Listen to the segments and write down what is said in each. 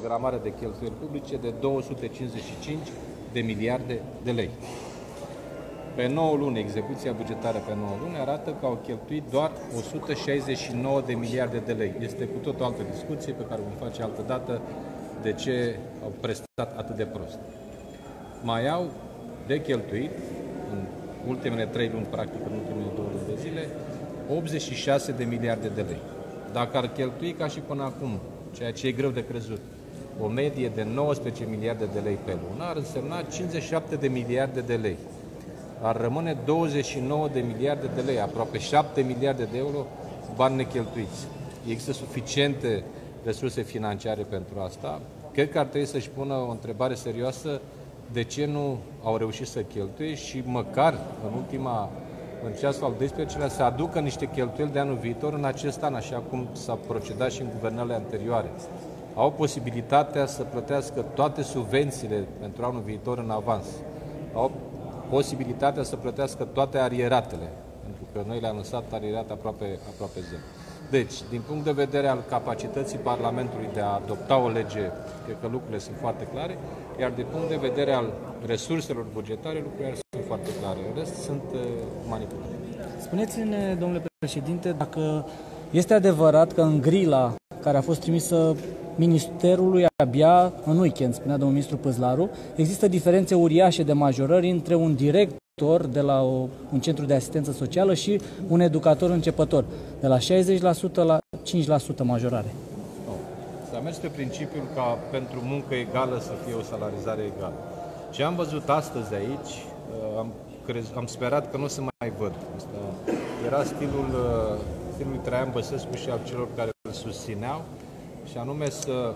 programare de cheltuieli publice de 255 de miliarde de lei. Pe 9 luni, execuția bugetară pe 9 luni arată că au cheltuit doar 169 de miliarde de lei. Este cu tot o altă discuție pe care vom face altă dată de ce au prestat atât de prost. Mai au de cheltuit, în ultimele 3 luni, practic în ultimele 2 luni de zile, 86 de miliarde de lei. Dacă ar cheltui ca și până acum, ceea ce e greu de crezut, o medie de 19 miliarde de lei pe lună, ar însemna 57 de miliarde de lei. Ar rămâne 29 de miliarde de lei, aproape 7 miliarde de euro bani necheltuiți. Există suficiente resurse financiare pentru asta. Cred că ar trebui să-și pună o întrebare serioasă de ce nu au reușit să cheltuie și măcar în ceasul al 12-lea să aducă niște cheltuieli de anul viitor în acest an, așa cum s-a procedat și în guvernările anterioare. Au posibilitatea să plătească toate subvențiile pentru anul viitor în avans. Au posibilitatea să plătească toate arieratele, pentru că noi le-am lăsat arierate aproape zero. Deci, din punct de vedere al capacității Parlamentului de a adopta o lege, cred că lucrurile sunt foarte clare, iar din punct de vedere al resurselor bugetare, lucrurile sunt foarte clare. În rest, sunt manipulate. Spuneți-ne, domnule președinte, dacă este adevărat că în grila care a fost trimisă Ministerului abia în weekend, spunea domnul ministru Păzlaru, există diferențe uriașe de majorări între un director de la un centru de asistență socială și un educator începător, de la 60% la 5% majorare. S-a mers pe principiul ca pentru muncă egală să fie o salarizare egală. Ce am văzut astăzi aici, am sperat că nu o să mai văd. Era stilul lui Traian Băsescu și al celor care îl susțineau, și anume să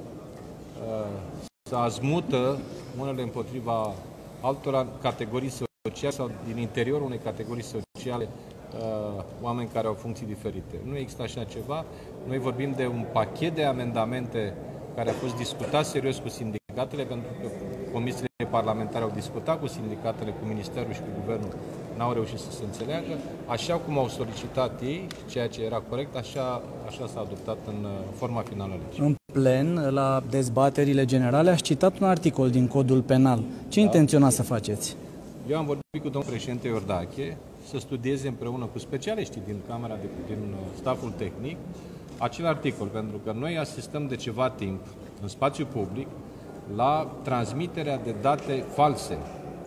azmută unele împotriva altora categorii sociale sau din interiorul unei categorii sociale oameni care au funcții diferite. Nu există așa ceva. Noi vorbim de un pachet de amendamente care a fost discutat serios cu sindicatele, pentru că comisiile parlamentare au discutat cu sindicatele, cu Ministerul și cu Guvernul, n-au reușit să se înțeleagă. Așa cum au solicitat ei, ceea ce era corect, așa s-a adoptat în forma finală a legii. În plen, la dezbaterile generale, aș citat un articol din Codul Penal. Ce intenționați să faceți? Eu am vorbit cu domnul președinte Iordache să studieze împreună cu specialiștii din din staful tehnic acel articol, pentru că noi asistăm de ceva timp în spațiu public la transmiterea de date false.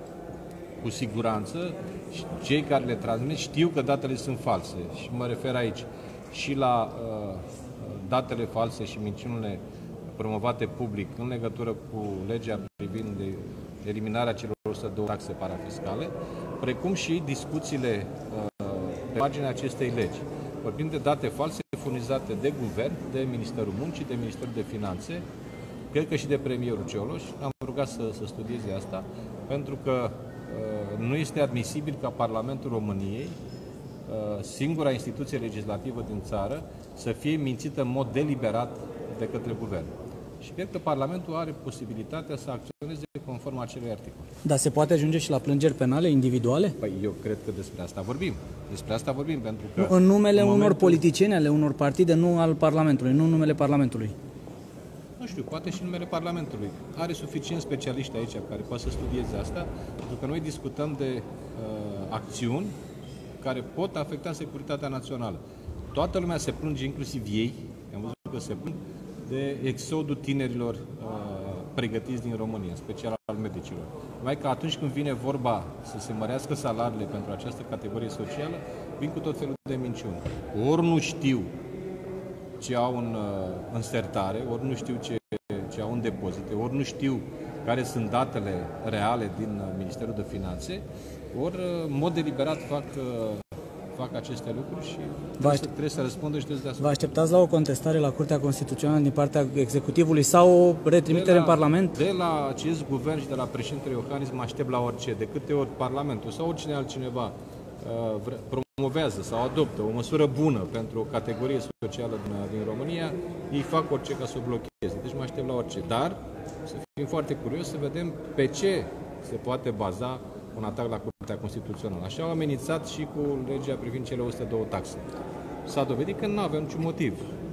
Cu siguranță, cei care le transmit știu că datele sunt false și mă refer aici și la datele false și minciunile promovate public în legătură cu legea privind eliminarea celor 102 taxe parafiscale, precum și discuțiile pe marginea acestei legi. Vorbim de date false furnizate de Guvern, de Ministerul Muncii, de Ministerul de Finanțe, cred că și de premierul Cioloș. Am rugat să studieze asta, pentru că nu este admisibil ca Parlamentul României, singura instituție legislativă din țară, să fie mințită în mod deliberat de către Guvern. Și cred că Parlamentul are posibilitatea să acționeze conform acelui articol. Dar se poate ajunge și la plângeri penale individuale? Păi eu cred că despre asta vorbim. Despre asta vorbim, pentru că... În numele unor politicieni, ale unor partide, nu al Parlamentului, nu în numele Parlamentului. Nu știu, poate și numele Parlamentului. Are suficient specialiști aici care pot să studieze asta, pentru că noi discutăm de acțiuni care pot afecta securitatea națională. Toată lumea se plânge, inclusiv ei, am văzut că se plâng, de exodul tinerilor pregătiți din România, special al medicilor. Numai că atunci când vine vorba să se mărească salariile pentru această categorie socială, vin cu tot felul de minciuni. Ori nu știu ce au în sertare, ori nu știu ce au în depozite, ori nu știu care sunt datele reale din Ministerul de Finanțe, ori în mod deliberat fac aceste lucruri și trebuie să răspundă și trebuie să... Vă așteptați la o contestare la Curtea Constituțională din partea executivului sau o retrimitere în Parlament? De la acest guvern și de la președintele Iohannis mă aștept la orice. De câte ori Parlamentul sau oricine altcineva promovează sau adoptă o măsură bună pentru o categorie socială din România, ei fac orice ca să o blocheze. Deci mă aștept la orice. Dar să fim foarte curios să vedem pe ce se poate baza un atac la Curtea Constituțională. Așa au amenințat și cu legea privind cele 102 taxe. S-a dovedit că nu avem niciun motiv.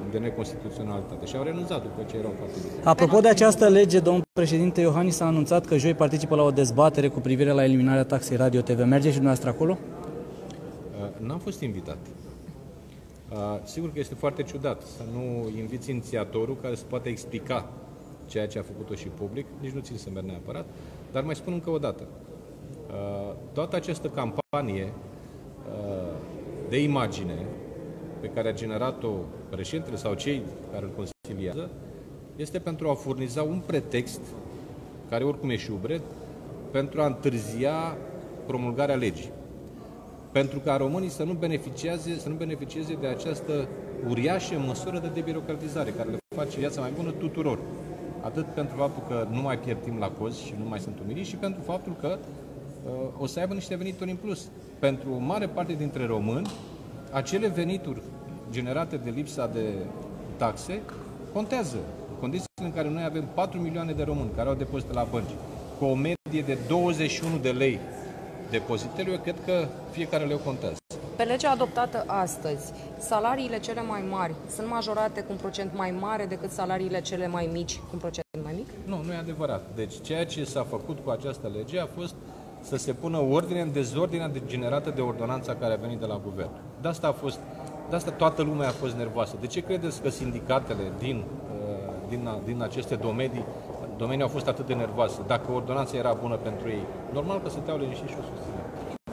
de neconstituționalitate și au renunțat după ce erau foarte bine. Apropo de această lege, domnul președinte Iohannis a anunțat că joi participă la o dezbatere cu privire la eliminarea taxei Radio TV. Mergeți și dumneavoastră acolo? N-am fost invitat. Sigur că este foarte ciudat să nu inviți inițiatorul care să poate explica ceea ce a făcut-o și public, nici nu țin să merg neapărat, dar mai spun încă o dată. Toată această campanie de imagine pe care a generat-o președintele sau cei care îl consiliază este pentru a furniza un pretext, care oricum e șubred, pentru a întârzia promulgarea legii. Pentru ca românii să nu beneficieze de această uriașă măsură de debirocratizare care le face viața mai bună tuturor. Atât pentru faptul că nu mai pierd timp la cozi și nu mai sunt umiliți și pentru faptul că o să aibă niște venituri în plus. Pentru o mare parte dintre români, acele venituri generate de lipsa de taxe contează. În condițiile în care noi avem 4 milioane de români care au depozite la bănci, cu o medie de 21 de lei depozitele, eu cred că fiecare leu contează. Pe legea adoptată astăzi, salariile cele mai mari sunt majorate cu un procent mai mare decât salariile cele mai mici cu un procent mai mic? Nu, nu e adevărat. Deci ceea ce s-a făcut cu această lege a fost să se pună ordine în dezordinea generată de ordonanța care a venit de la guvern. De asta toată lumea a fost nervoasă. De ce credeți că sindicatele din aceste domenii au fost atât de nervoase? Dacă ordonanța era bună pentru ei, normal că stăteau liniștiți și o susțineau.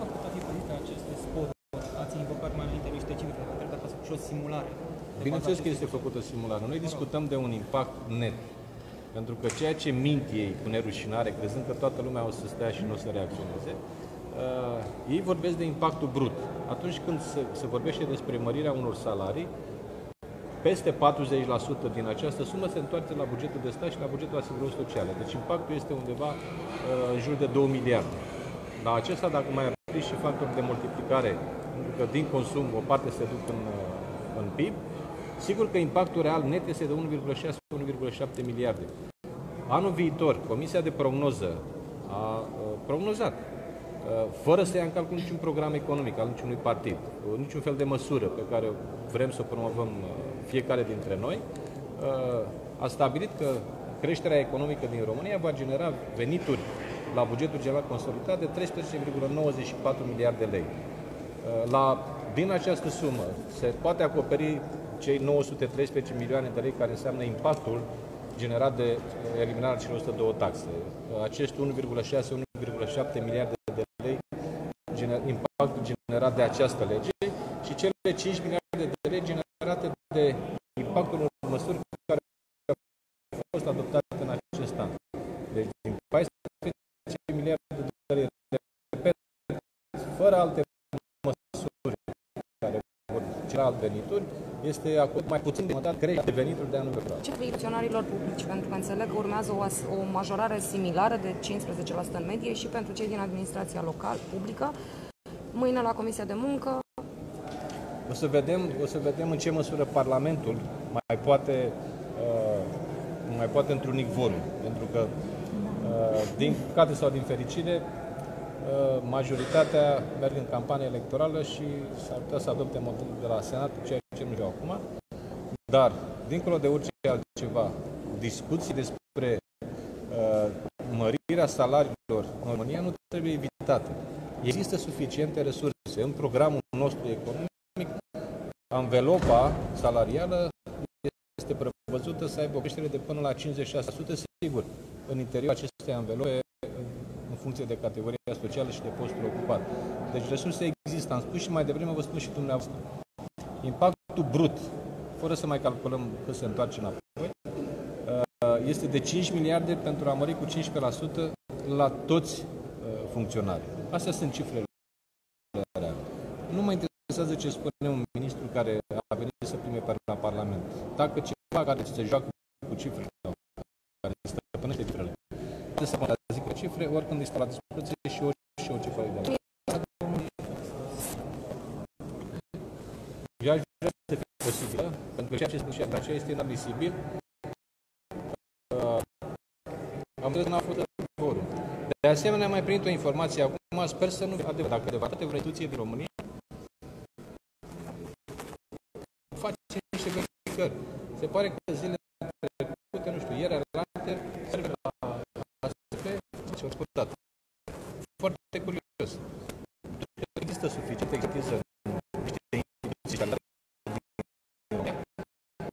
Ați invocat mai înainte niște cifre, cred că ați făcut și o simulare. Bineînțeles că este făcută simulare. Noi discutăm de un impact net. Pentru că ceea ce mint ei cu nerușinare, crezând că toată lumea o să stea și nu o să reacționeze, ei vorbesc de impactul brut. Atunci când se vorbește despre mărirea unor salarii, peste 40% din această sumă se întoarce la bugetul de stat și la bugetul asigurării sociale. Deci impactul este undeva în jur de 2 miliarde. La acesta, dacă mai aplici și factori de multiplicare, pentru că din consum o parte se duc în PIB, sigur că impactul real net este de 1,6-1,7 miliarde. Anul viitor, Comisia de Prognoză a prognozat, fără să ia în calcul niciun program economic al niciunui partid, niciun fel de măsură pe care vrem să o promovăm fiecare dintre noi, a stabilit că creșterea economică din România va genera venituri la bugetul general consolidat de 13,94 miliarde de lei. Din această sumă se poate acoperi cei 913 milioane de lei care înseamnă impactul generat de eliminarea celor 102 taxe. Acești 1,6-1,7 miliarde de lei impactul generat de această lege și cele 5 miliarde de lei generate de impactul unor măsuri care au fost adoptate în acest an. Deci din 14 miliarde de lei, repet, fără alte măsuri care vor genera alte venituri, este acum mai puțin de jumătate creșterea de venituri de anul viitor. Ce funcționarilor publici? Pentru că înțeleg că urmează o majorare similară de 15% în medie și pentru cei din administrația locală, publică. Mâine la Comisia de Muncă. O să vedem în ce măsură Parlamentul mai poate întruni quorum. Pentru că, din păcate sau din fericire, majoritatea merg în campanie electorală și s-ar putea să adopte modelul de la Senat, ceea ce nu știu acum. Dar, dincolo de orice altceva, discuții despre mărirea salariilor în România nu trebuie evitate. Există suficiente resurse. În programul nostru economic, anvelopa salarială este prevăzută să aibă o creștere de până la 56%, sigur, în interiorul acestei anvelope, în funcție de categoria socială și de postul ocupat. Deci resurse există. Am spus și mai devreme, vă spun și dumneavoastră. Impactul brut, fără să mai calculăm cât se întoarce înapoi, este de 5 miliarde pentru a mări cu 15% la toți funcționarii. Astea sunt cifrele reale. Nu mă interesează ce spune un ministru care a venit să prime la Parlament. Dacă ceva care se joacă cu cifrele, care stăpânește cifrele, trebuie să contrazică cifre, oricând este la dispoziție și o cifră de Eu aș vrea să fie posibilă, pentru că ceea ce spune și aceea este inadmisibil. Am văzut că n-a fost forum. De asemenea, am mai primit o informație acum, sper să nu fie adevărat. Dacă adevărate vreo instituție din România face niște verificări. pare că zilele trecute, nu știu, ieri alaltă, serve la ASP și ori dată. Foarte curios. Există suficientă expertiză în niște instituții care